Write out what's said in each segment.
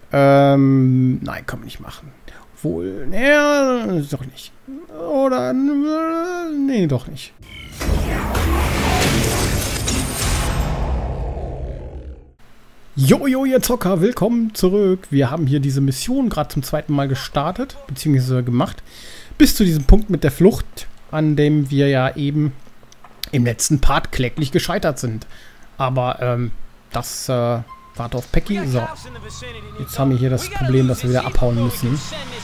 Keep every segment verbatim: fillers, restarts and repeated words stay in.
Ähm, nein, kann man nicht machen. Obwohl, ja, doch nicht. Oder, nee, doch nicht. Jojo, ihr Zocker, willkommen zurück. Wir haben hier diese Mission gerade zum zweiten Mal gestartet, beziehungsweise gemacht. Bis zu diesem Punkt mit der Flucht, an dem wir ja eben im letzten Part kläglich gescheitert sind. Aber, ähm, das, äh, warte auf Peggy. So. Jetzt haben wir hier das Problem, dass wir wieder abhauen müssen.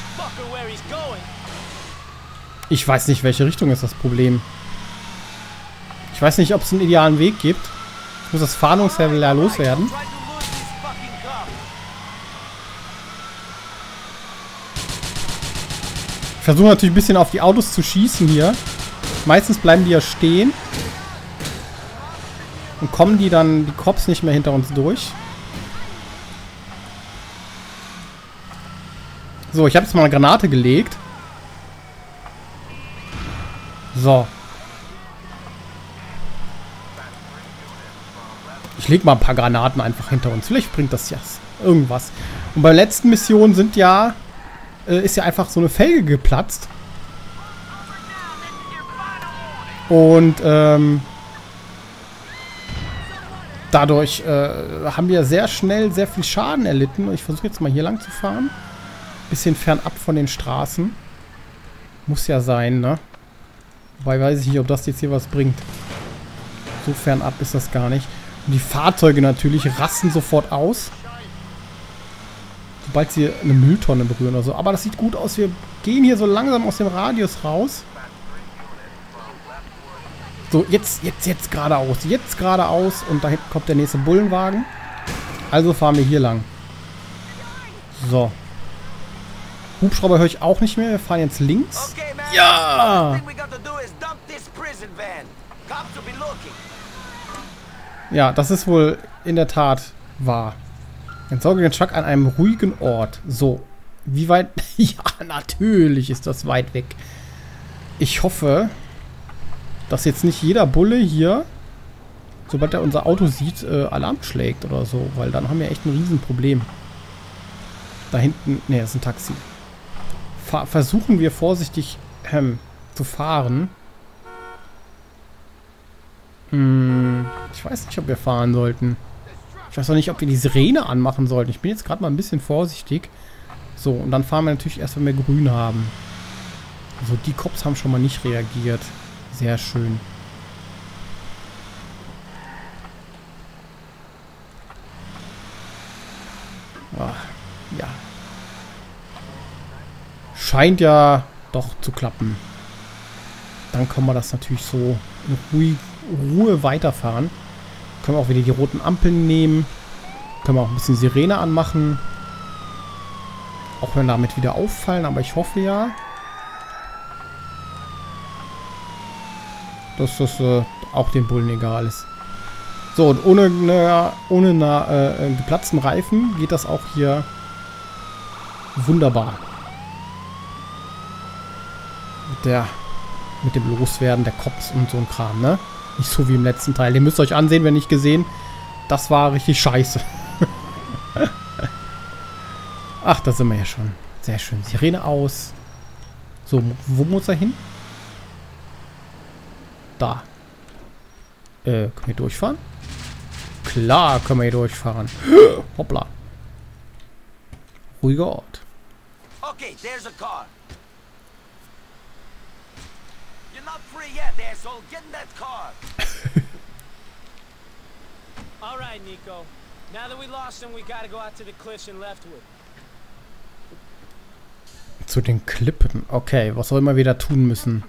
Ich weiß nicht, welche Richtung ist das Problem. Ich weiß nicht, ob es einen idealen Weg gibt. Ich muss das Fahndungslevel ja loswerden. Ich versuche natürlich ein bisschen auf die Autos zu schießen hier. Meistens bleiben die ja stehen. Und kommen die dann, die Cops nicht mehr hinter uns durch. So, ich habe jetzt mal eine Granate gelegt. So. Ich lege mal ein paar Granaten einfach hinter uns. Vielleicht bringt das ja irgendwas. Und bei der letzten Mission sind ja... ist ja einfach so eine Felge geplatzt. Und ähm, dadurch äh, haben wir sehr schnell sehr viel Schaden erlitten. Und ich versuche jetzt mal hier lang zu fahren. Bisschen fernab von den Straßen. Muss ja sein, ne? Wobei weiß ich nicht, ob das jetzt hier was bringt. So fernab ist das gar nicht. Und die Fahrzeuge natürlich rasten sofort aus. Sobald sie eine Mülltonne berühren oder so. Aber das sieht gut aus. Wir gehen hier so langsam aus dem Radius raus. So, jetzt, jetzt, jetzt geradeaus. Jetzt geradeaus. Und da hinten kommt der nächste Bullenwagen. Also fahren wir hier lang. So. Hubschrauber höre ich auch nicht mehr. Wir fahren jetzt links. Ja! Ja, das ist wohl in der Tat wahr. Entsorge den Truck an einem ruhigen Ort. So. Wie weit? Ja, natürlich ist das weit weg. Ich hoffe, dass jetzt nicht jeder Bulle hier, sobald er unser Auto sieht, äh, Alarm schlägt oder so. Weil dann haben wir echt ein Riesenproblem. Da hinten... Ne, das ist ein Taxi. Fa- versuchen wir vorsichtig ähm, zu fahren. Hm, ich weiß nicht, ob wir fahren sollten. Ich weiß auch nicht, ob wir die Sirene anmachen sollten. Ich bin jetzt gerade mal ein bisschen vorsichtig. So, und dann fahren wir natürlich erst, wenn wir grün haben. Also die Cops haben schon mal nicht reagiert. Sehr schön. Ach, ja. Scheint ja doch zu klappen. Dann kann man das natürlich so in Ruhe, Ruhe weiterfahren. Können wir auch wieder die roten Ampeln nehmen. Können wir auch ein bisschen Sirene anmachen. Auch wenn damit wieder auffallen, aber ich hoffe ja, dass das äh, auch den Bullen egal ist. So, und ohne eine, ohne eine, äh, geplatzten Reifen geht das auch hier wunderbar. Mit der, mit dem Loswerden der Cops und so ein Kram, ne? Nicht so wie im letzten Teil. Den müsst ihr euch ansehen, wenn nicht gesehen. Das war richtig scheiße. Ach, da sind wir ja schon. Sehr schön. Sirene aus. So, wo muss er hin? Da. Äh, können wir durchfahren? Klar können wir hier durchfahren. Hoppla. Ruhiger Ort. Okay, there's a car. You're not free yet, asshole. Get in that car. All right, Nico. Now that we lost him, we gotta go out to the cliffs in Leftwood. Zu den Klippen. Okay, was soll man wieder tun müssen?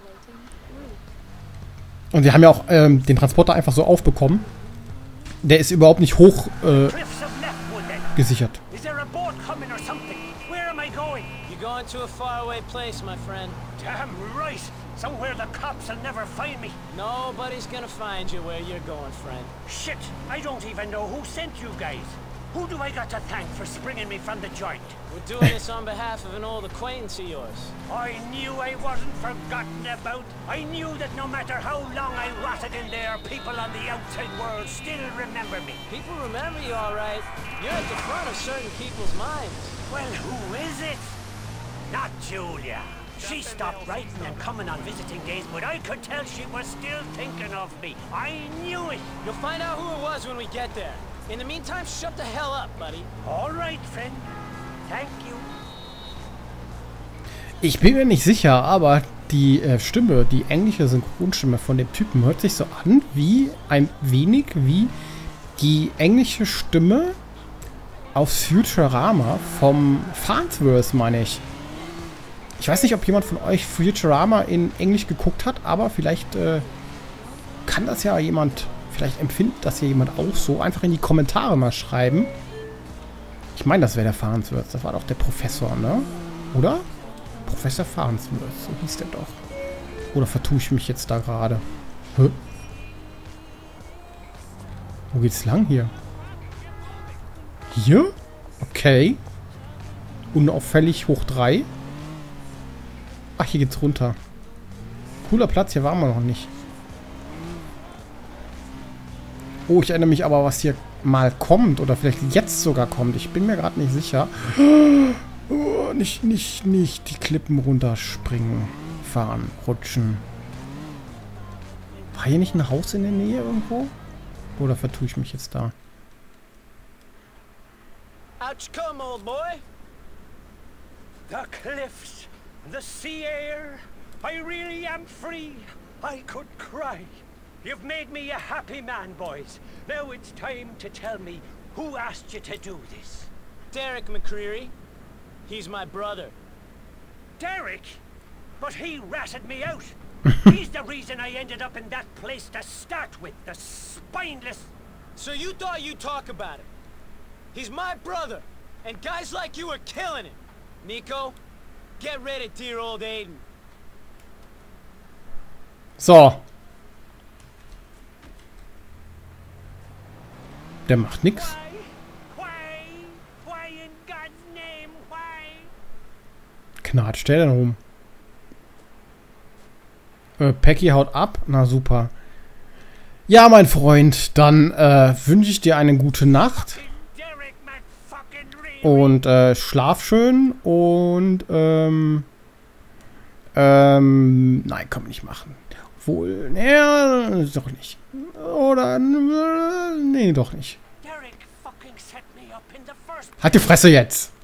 Und wir haben ja auch ähm, den Transporter einfach so aufbekommen. Der ist überhaupt nicht hoch äh, gesichert. Going to a faraway place, my friend. Damn right! Somewhere the cops will never find me. Nobody's gonna find you where you're going, friend. Shit! I don't even know who sent you guys. Who do I got to thank for springing me from the joint? We're doing this on behalf of an old acquaintance of yours. I knew I wasn't forgotten about. I knew that no matter how long I rotted in there, people on the outside world still remember me. People remember you all right. You're at the front of certain people's minds. Well, who is it? Not Julia. She stopped writing and coming on visiting days, but I could tell she was still thinking of me. I knew it. You'll find out who it was when we get there. In the meantime, shut the hell up, buddy. All right, friend. Thank you. Ich bin mir nicht sicher, aber die äh, Stimme, die englische Synchronstimme von dem Typen hört sich so an wie ein wenig wie die englische Stimme aus Futurama vom Farnsworth, meine ich. Ich weiß nicht, ob jemand von euch Futurama in Englisch geguckt hat, aber vielleicht äh, kann das ja jemand, vielleicht empfindet das ja jemand auch so. Einfach in die Kommentare mal schreiben. Ich meine, das wäre der Farnsworth. Das war doch der Professor, ne? Oder? Professor Farnsworth, so hieß der doch. Oder vertue ich mich jetzt da gerade? Hä? Wo geht's lang hier? Hier? Okay. Unauffällig hoch drei. Ach, hier geht's runter. Cooler Platz, hier waren wir noch nicht. Oh, ich erinnere mich aber, was hier mal kommt. Oder vielleicht jetzt sogar kommt. Ich bin mir gerade nicht sicher. Oh, nicht, nicht, nicht die Klippen runterspringen. Fahren, rutschen. War hier nicht ein Haus in der Nähe irgendwo? Oder vertue ich mich jetzt da? Out you come, old boy. The cliffs, the sea air. I really am free. I could cry. You've made me a happy man, boys. Now it's time to tell me who asked you to do this. Derek McCreary. He's my brother. Derek? But he ratted me out. He's the reason I ended up in that place to start with. The spineless... So you thought you'd talk about it? He's my brother, and guys like you are killing it. Nico, get rid of dear old Aiden. So. Der macht nix. Why? Why? Why in God's name? Why? Knatscht der denn rum? Äh, Peggy haut ab. Na super. Ja, mein Freund, dann äh, wünsche ich dir eine gute Nacht. Und äh, schlaf schön und ähm, ähm, nein, kann man nicht machen. Obwohl, naja, doch nicht. Oder, nee, doch nicht. Halt die Fresse jetzt!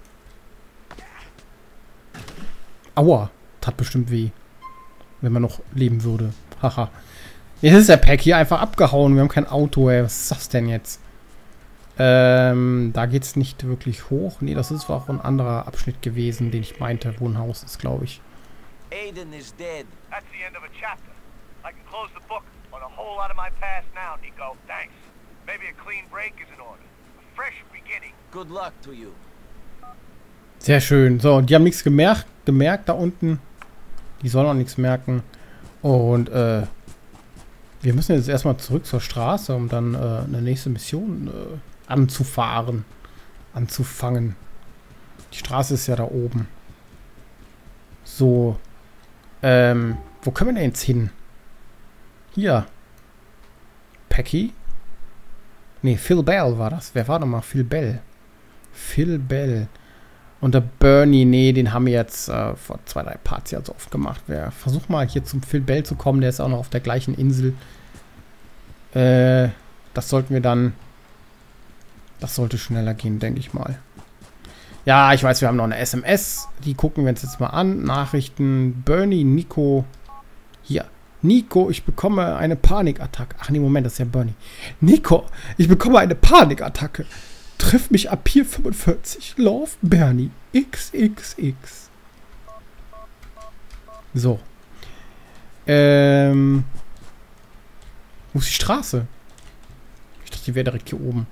Aua, tat bestimmt weh. Wenn man noch leben würde. Haha. Jetzt ist der Pack hier einfach abgehauen. Wir haben kein Auto, ey. Was ist das denn jetzt? Ähm, da geht's nicht wirklich hoch. Nee, das ist auch ein anderer Abschnitt gewesen, den ich meinte, wo ein Haus ist, glaube ich. Aiden is dead. That's the end of a chapter. I can close the book on a whole lot of my past now, Nico. Thanks. Maybe a clean break is in order. A fresh beginning. Good luck to you. Sehr schön. So, die haben nichts gemerkt, gemerkt da unten. Die sollen auch nichts merken. Und, äh, wir müssen jetzt erstmal zurück zur Straße, um dann äh, eine nächste Mission äh, anzufahren. Anzufangen. Die Straße ist ja da oben. So. Ähm, wo können wir denn jetzt hin? Hier. Peggy? Nee, Phil Bell war das. Wer war nochmal? Phil Bell. Phil Bell. Und der Bernie, nee, den haben wir jetzt äh, vor zwei, drei Parts ja so oft gemacht. Wir versuchen mal hier zum Phil Bell zu kommen. Der ist auch noch auf der gleichen Insel. Äh, das sollten wir dann... Das sollte schneller gehen, denke ich mal. Ja, ich weiß, wir haben noch eine S M S. Die gucken wir uns jetzt mal an. Nachrichten. Bernie, Nico. Hier. Nico, ich bekomme eine Panikattacke. Ach nee, Moment, das ist ja Bernie. Nico, ich bekomme eine Panikattacke. Triff mich ab hier fünfundvierzig. Love, Bernie. X X X. So. Ähm. Wo ist die Straße? Ich dachte, die wäre direkt hier oben.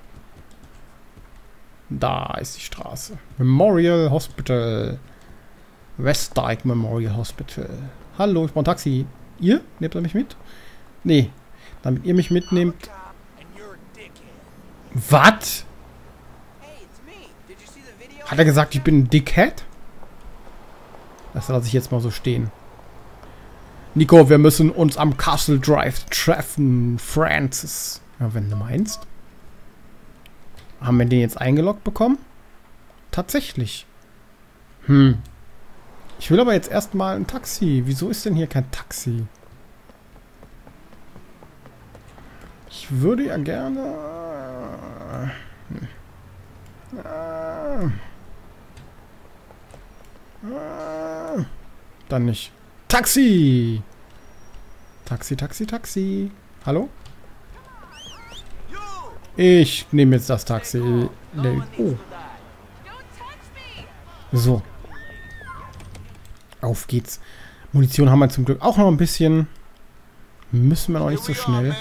Da ist die Straße. Memorial Hospital. Westdyke Memorial Hospital. Hallo, ich brauche ein Taxi. Ihr? Nehmt ihr mich mit? Nee. Damit ihr mich mitnehmt. Was? Hat er gesagt, ich bin ein Dickhead? Das lasse ich jetzt mal so stehen. Nico, wir müssen uns am Castle Drive treffen. Francis. Ja, wenn du meinst. Haben wir den jetzt eingeloggt bekommen? Tatsächlich. Hm. Ich will aber jetzt erstmal ein Taxi. Wieso ist denn hier kein Taxi? Ich würde ja gerne... Hm. Dann nicht. Taxi! Taxi, Taxi, Taxi. Hallo? Ich nehme jetzt das Taxi. Oh. So. Auf geht's. Munition haben wir zum Glück auch noch ein bisschen. Müssen wir noch nicht so schnell.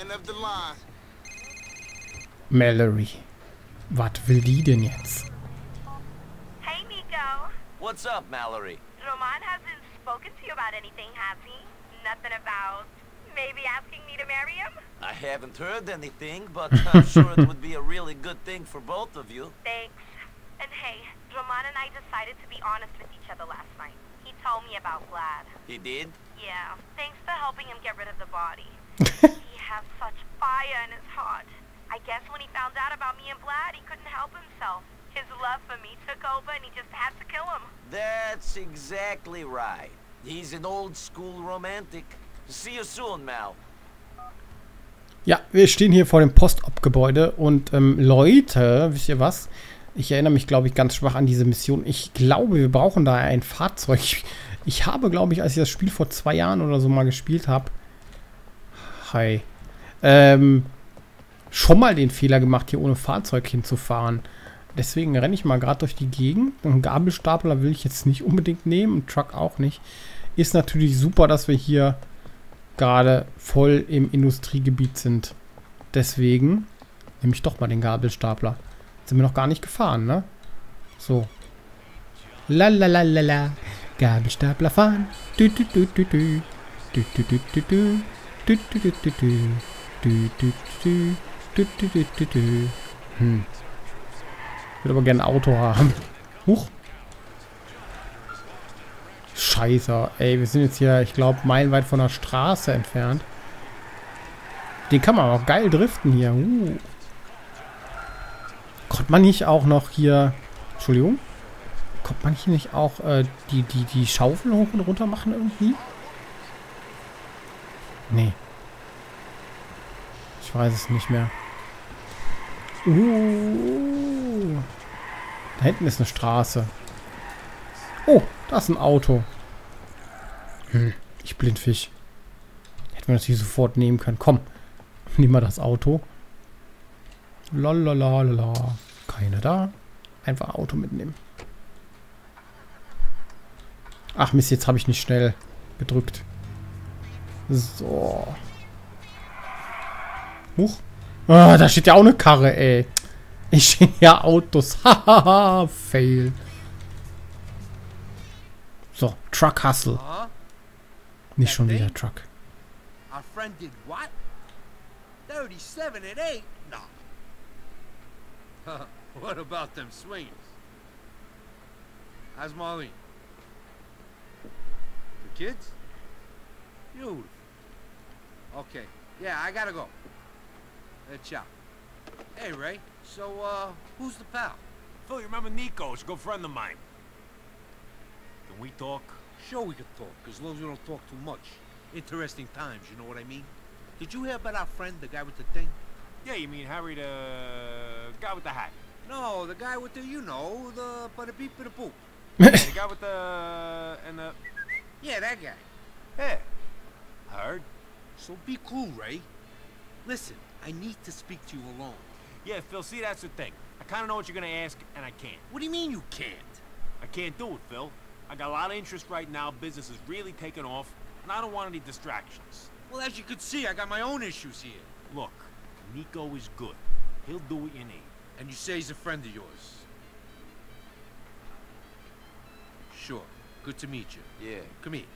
Mallory. Was will die denn jetzt? Hey, Nico. What's up, Mallory? Roman hasn't spoken to you about anything, has he? Nothing about maybe asking me to marry him? I haven't heard anything, but I'm sure it would be a really good thing for both of you. Thanks. And hey, Roman and I decided to be honest with each other last night. He told me about Vlad. He did? Yeah, thanks for helping him get rid of the body. He has such fire in his heart. I guess when he found out about me and Vlad, he couldn't help himself. His love for me took over and he just had to kill him. That's exactly right. He's an old school romantic. See you soon, Mal. Ja, wir stehen hier vor dem Postop-Gebäude und ähm, Leute, wisst ihr was? Ich erinnere mich, glaube ich, ganz schwach an diese Mission. Ich glaube, wir brauchen da ein Fahrzeug. Ich, ich habe, glaube ich, als ich das Spiel vor zwei Jahren oder so mal gespielt habe, hi, ähm, schon mal den Fehler gemacht, hier ohne Fahrzeug hinzufahren. Deswegen renne ich mal gerade durch die Gegend. Einen Gabelstapler will ich jetzt nicht unbedingt nehmen, einen Truck auch nicht. Ist natürlich super, dass wir hier gerade voll im Industriegebiet sind. Deswegen nehme ich doch mal den Gabelstapler. Sind wir noch gar nicht gefahren, ne? So. Lalalala. Gabelstapler fahren. Du, du, du, du, du. Du, du, du, du, du. Du, du, du, du, du. Du, du, du, du, du, du, du, du. Hm. Ich würde aber gerne ein Auto haben. Huch. Scheiße. Ey, wir sind jetzt hier, ich glaube, meilenweit von der Straße entfernt. Den kann man auch geil driften hier. Uh. Konnte man nicht auch noch hier... Entschuldigung. Konnte man hier nicht auch äh, die, die, die Schaufel hoch und runter machen irgendwie? Nee. Ich weiß es nicht mehr. Uh. Da hinten ist eine Straße. Oh, da ist ein Auto. Hm, ich Blindfisch. Hätten wir natürlich sofort nehmen können. Komm, nimm mal das Auto. Lalalala. Keiner da. Einfach Auto mitnehmen. Ach Mist, jetzt habe ich nicht schnell gedrückt. So. Huch. Ah, da steht ja auch eine Karre, ey. Ich stehe ja Autos. Hahaha, fail. So, Truck Hustle. Nicht schon wieder Truck. Our friend did what? thirty-seven at eight? No. What about them swings? How's Molly? The kids? Beautiful. Okay. Yeah, I gotta go. Uh, ciao. Hey, Ray. So, uh, who's the pal? Phil, you remember Nico? He's a good friend of mine. Can we talk? Sure we could talk, as long as we don't talk too much. Interesting times, you know what I mean? Did you hear about our friend, the guy with the thing? Yeah, you mean Harry, the guy with the hat? No, the guy with the, you know, the, but a beep and a poop. The guy with the, and the... Yeah, that guy. Yeah, I heard. So be cool, Ray. Listen, I need to speak to you alone. Yeah, Phil, see, that's the thing. I kind of know what you're going to ask, and I can't. What do you mean you can't? I can't do it, Phil. I got a lot of interest right now. Business is really taking off, and I don't want any distractions. Well, as you can see, I got my own issues here. Look, Nico is good. He'll do what you need. And you say he's a friend of yours? Sure. Good to meet you. Yeah. Come here.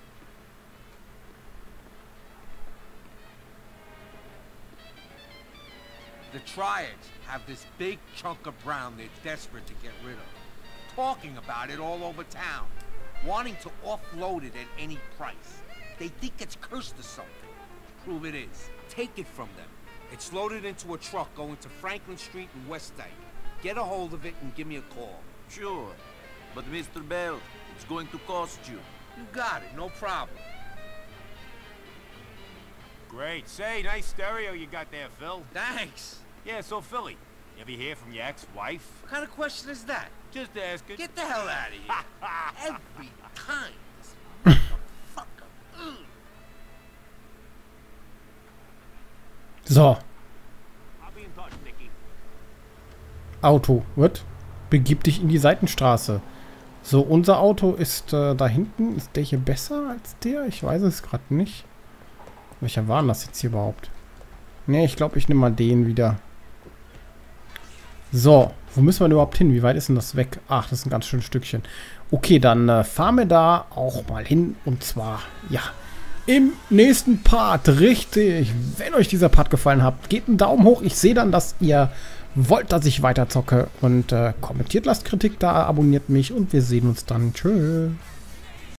The Triads have this big chunk of brown they're desperate to get rid of. Talking about it all over town. Wanting to offload it at any price. They think it's cursed or something. Prove it is. Take it from them. It's loaded into a truck going to Franklin Street in West Dyke. Get a hold of it and give me a call. Sure. But Mister Bell, it's going to cost you. You got it, no problem. Great. Say, nice stereo you got there, Phil. Thanks. Yeah, so Philly, you ever hear from your ex-wife? What kind of question is that? Just asking. Get the hell out of here. Every time. This motherfucker. Ugh. So, I'll be in touch, Nicky. Auto. What? Begib dich in die Seitenstraße. So, unser Auto ist äh, da hinten. Ist der hier besser als der? Ich weiß es gerade nicht. Welcher war denn das jetzt hier überhaupt? Ne, ich glaube, ich nehme mal den wieder. So, wo müssen wir denn überhaupt hin? Wie weit ist denn das weg? Ach, das ist ein ganz schönes Stückchen. Okay, dann äh, fahren wir da auch mal hin. Und zwar, ja, im nächsten Part. Richtig. Wenn euch dieser Part gefallen hat, gebt einen Daumen hoch. Ich sehe dann, dass ihr wollt, dass ich weiter zocke. Und äh, kommentiert, lasst Kritik da, abonniert mich. Und wir sehen uns dann. Tschüss.